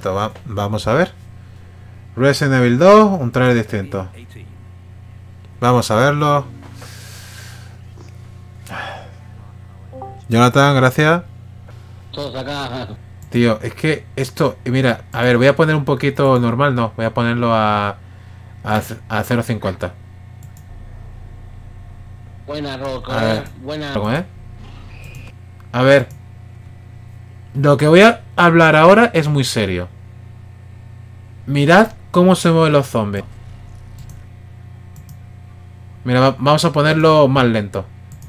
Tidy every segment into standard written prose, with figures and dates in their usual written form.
momento. Vamos a ver. Resident Evil 2, un trailer distinto. Vamos a verlo. Jonathan, gracias. Todos acá. Tío, es que esto... Mira, a ver, voy a poner un poquito normal, no. Voy a ponerlo a 0.50. Buena, Rocco. A ver, Buena. A ver. Lo que voy a hablar ahora es muy serio. Mirad cómo se mueven los zombies. Mira, vamos a ponerlo más lento.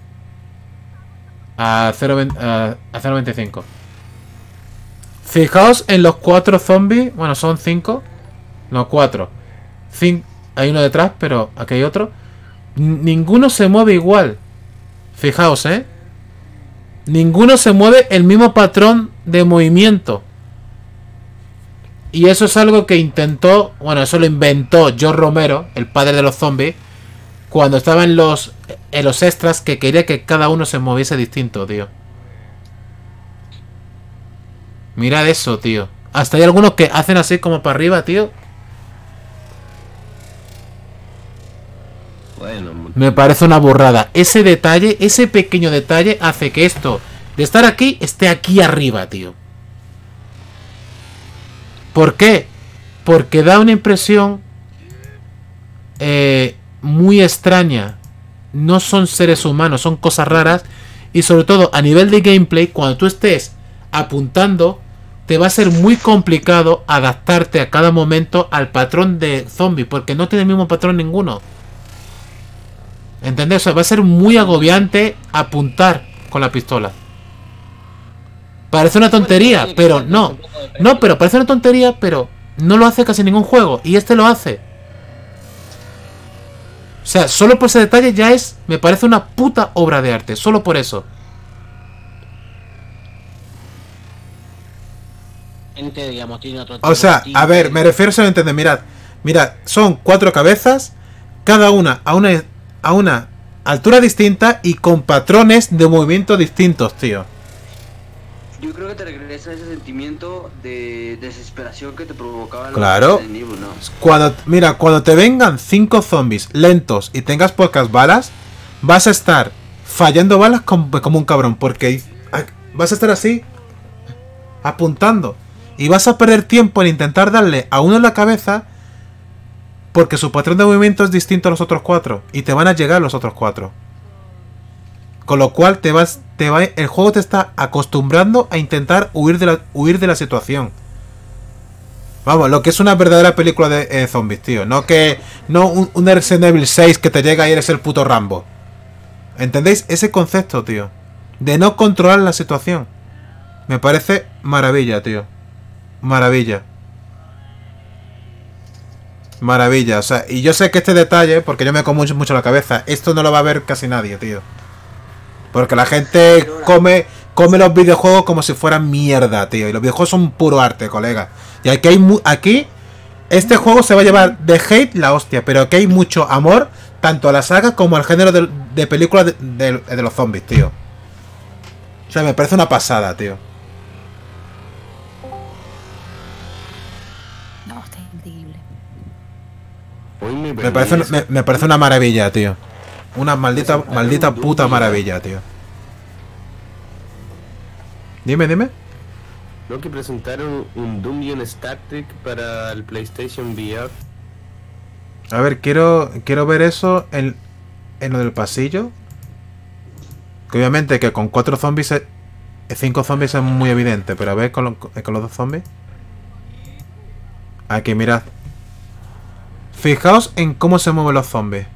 A 0.25. Fijaos en los 4 zombies. Bueno, son 5. No, 4. Hay uno detrás, pero aquí hay otro. Ninguno se mueve igual. Fijaos, ninguno se mueve el mismo patrón de movimiento. Y eso es algo que intentó... Bueno, eso lo inventó George Romero, el padre de los zombies, cuando estaba en los extras, que quería que cada uno se moviese distinto, tío. Mirad eso, tío. Hasta hay algunos que hacen así como para arriba, tío. Bueno, me parece una burrada. Ese detalle, ese pequeño detalle hace que esto de estar aquí esté aquí arriba, tío. ¿Por qué? Porque da una impresión muy extraña. No son seres humanos, son cosas raras. Y sobre todo a nivel de gameplay, cuando tú estés apuntando, te va a ser muy complicado adaptarte a cada momento al patrón de zombie, porque no tiene el mismo patrón ninguno. ¿Entendés? O sea, va a ser muy agobiante apuntar con la pistola. Parece una tontería, pero no. No, pero parece una tontería, pero no lo hace casi ningún juego. Y este lo hace. O sea, solo por ese detalle ya es... Me parece una puta obra de arte. Solo por eso. Digamos, tiene otro O sea, a ver, me refiero a entender. Mirad. Mirad, son 4 cabezas. Cada una a una altura distinta y con patrones de movimiento distintos, tío. Yo creo que te regresa ese sentimiento de desesperación que te provocaba Claro. el libro, ¿no? Cuando te vengan 5 zombies lentos y tengas pocas balas, vas a estar fallando balas como un cabrón, porque vas a estar así apuntando y vas a perder tiempo en intentar darle a uno en la cabeza, porque su patrón de movimiento es distinto a los otros 4 y te van a llegar los otros 4. Con lo cual el juego te está acostumbrando a intentar huir de la situación. Vamos, lo que es una verdadera película de zombies, tío. No un Resident Evil 6 que te llega y eres el puto Rambo. ¿Entendéis? Ese concepto, tío. De no controlar la situación. Me parece maravilla, tío. Maravilla. Maravilla, o sea, y yo sé que este detalle, porque yo me como mucho la cabeza, esto no lo va a ver casi nadie, tío. Porque la gente come los videojuegos como si fueran mierda, tío. Y los videojuegos son puro arte, colega. Y aquí este juego se va a llevar de hate la hostia, pero aquí hay mucho amor, tanto a la saga como al género de películas de los zombies, tío. O sea, me parece una pasada, tío. No, está increíble. Me parece una maravilla, tío. Una maldita puta maravilla, tío. Dime. ¿No que presentaron un Doom y un Static para el PlayStation VR? A ver, quiero ver eso en lo del pasillo. Que obviamente que con 4 zombies 5 zombies es muy evidente. Pero a ver con los 2 zombies. Aquí, mirad. Fijaos en cómo se mueven los zombies.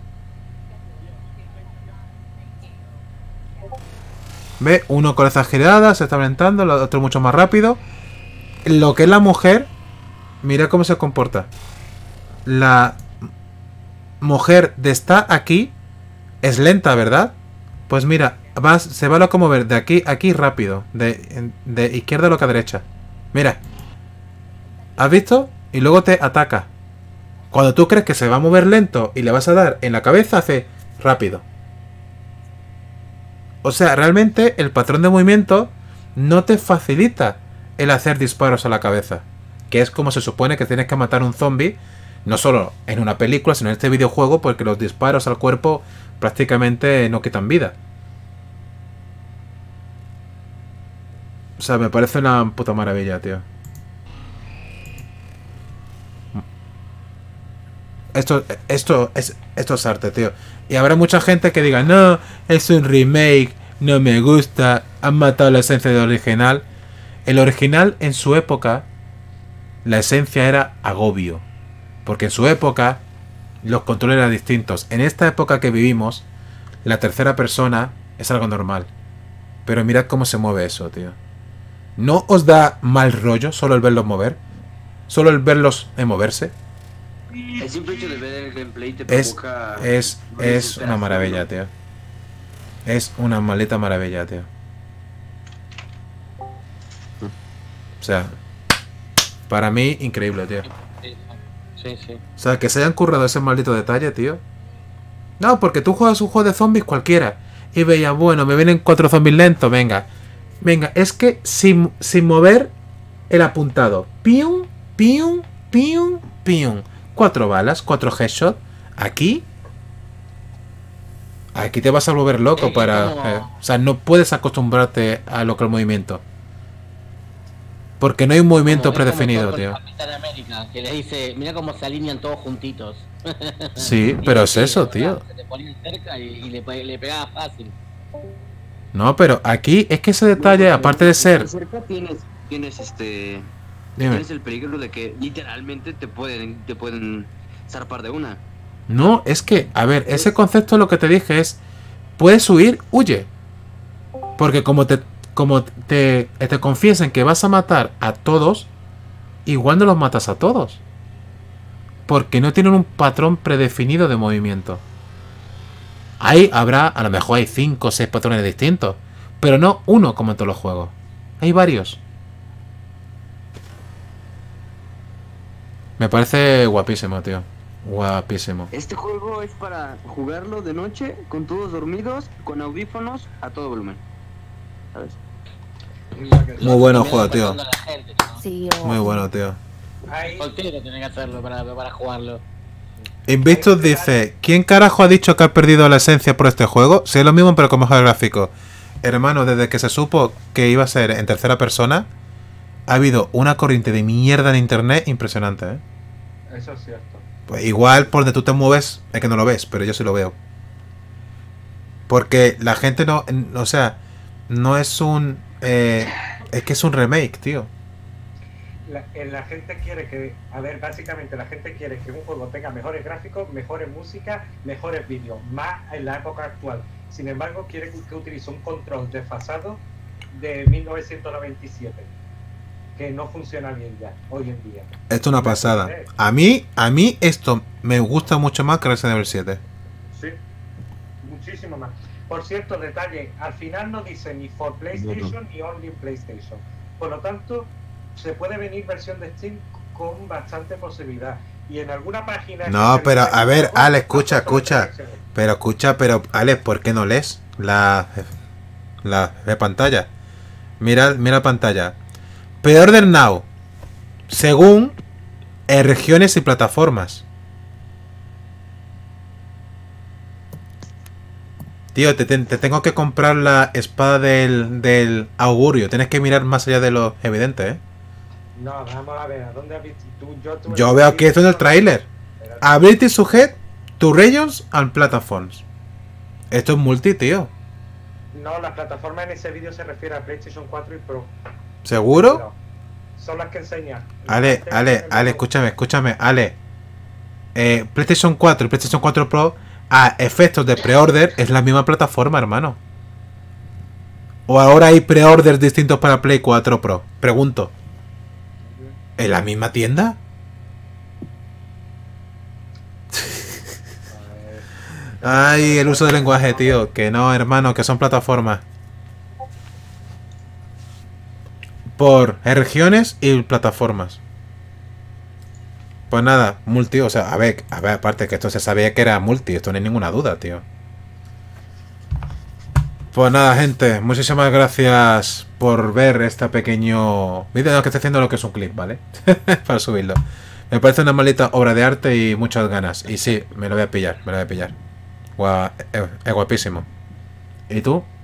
¿Ve? Uno con esa girada se está aventando, el otro mucho más rápido. Lo que es la mujer, mira cómo se comporta. La mujer de está aquí es lenta, ¿verdad? Pues mira, se va a como ver de aquí a aquí rápido. De izquierda a lo que a derecha. Mira. ¿Has visto? Y luego te ataca. Cuando tú crees que se va a mover lento y le vas a dar en la cabeza, hace rápido. O sea, realmente el patrón de movimiento no te facilita el hacer disparos a la cabeza. que es como se supone que tienes que matar un zombie, no solo en una película, sino en este videojuego, porque los disparos al cuerpo prácticamente no quitan vida. O sea, me parece una puta maravilla, tío. Esto es arte, tío. Y habrá mucha gente que diga, no, es un remake, no me gusta, han matado la esencia del original. El original, en su época, la esencia era agobio. Porque en su época, los controles eran distintos. En esta época que vivimos, la tercera persona es algo normal. Pero mirad cómo se mueve eso, tío. ¿No os da mal rollo solo el verlos mover? ¿Solo el verlos moverse? El simple hecho de ver el gameplay te Es provoca... una maravilla, tío. Es una maldita maravilla, tío. O sea, para mí, increíble, tío. Sí. O sea, que se hayan currado ese maldito detalle, tío. No, porque tú juegas un juego de zombies cualquiera. Y veía, bueno, me vienen 4 zombies lentos, venga. Venga, es que sin mover el apuntado. Pium, pium, pium, pium. 4 balas, 4 headshots. Aquí te vas a volver loco para... o sea, no puedes acostumbrarte a lo que el movimiento. Porque no hay un movimiento predefinido, tío. Capitán América, que le dice, mira cómo se alinean todos juntitos. Sí, pero es eso, tío. Se te ponían cerca y le pegaba fácil. No, pero aquí es que ese detalle, aparte de ser... Cerca tienes Dime. tienes el peligro de que literalmente te pueden zarpar de una. No, es que, a ver, ese concepto lo que te dije es... Puedes huir, huye. Porque como te confiesen que vas a matar a todos, igual no los matas a todos. Porque no tienen un patrón predefinido de movimiento. Ahí habrá, a lo mejor hay 5 o 6 patrones distintos. Pero no uno como en todos los juegos. Hay varios. Me parece guapísimo, tío. Guapísimo. Este juego es para jugarlo de noche, con todos dormidos, con audífonos, a todo volumen. ¿Sabes? Muy bueno juego, tío. Sí, Muy bueno, tío. Soltero tiene que hacerlo para jugarlo. Invictus dice, ¿quién carajo ha dicho que ha perdido la esencia por este juego? Si es lo mismo pero con mejor gráfico. Hermano, desde que se supo que iba a ser en tercera persona, ha habido una corriente de mierda en internet impresionante, ¿eh? Eso es cierto. Pues igual por donde tú te mueves es que no lo ves, pero yo sí lo veo. Porque la gente no... O sea, no es un... es que es un remake, tío. La gente quiere que... A ver, básicamente la gente quiere que un juego tenga mejores gráficos, mejores música, mejores vídeos, más en la época actual. Sin embargo, quiere que utilice un control desfasado de 1997. Que no funciona bien ya, hoy en día. Esto es una pasada. A mí esto me gusta mucho más que Resident Evil 7. Sí, muchísimo más. Por cierto, detalle, al final no dice ni for PlayStation ni only PlayStation. Por lo tanto, se puede venir versión de Steam con bastante posibilidad. Y en alguna página... No, pero a ver, Ale, escucha. Pero Ale, ¿por qué no lees la de pantalla? Mira la pantalla. Pre-order now. Según regiones y plataformas. Tío, te tengo que comprar la espada del augurio. Tienes que mirar más allá de lo evidente, ¿eh? No, vamos a ver, ¿a dónde has visto tú? Yo veo aquí esto en el tráiler. Ability sujet to regions and platforms. Esto es multi, tío. No, las plataformas en ese vídeo se refiere a PlayStation 4 y Pro. ¿Seguro? No, son las que enseñan. Ale, escúchame, Ale. PlayStation 4 y PlayStation 4 Pro a efectos de pre-order es la misma plataforma, hermano. ¿O ahora hay pre-orders distintos para Play 4 Pro? Pregunto. ¿En la misma tienda? Ay, el uso del lenguaje, tío. Que no, hermano, que son plataformas. Por regiones y plataformas. Pues nada, multi, o sea, a ver, aparte que esto se sabía que era multi, esto no hay ninguna duda, tío. Pues nada, gente, muchísimas gracias por ver este pequeño vídeo. No, que estoy haciendo lo que es un clip, ¿vale? Para subirlo. Me parece una maldita obra de arte y muchas ganas. Y sí, me lo voy a pillar, me lo voy a pillar. Es guapísimo. ¿Y tú?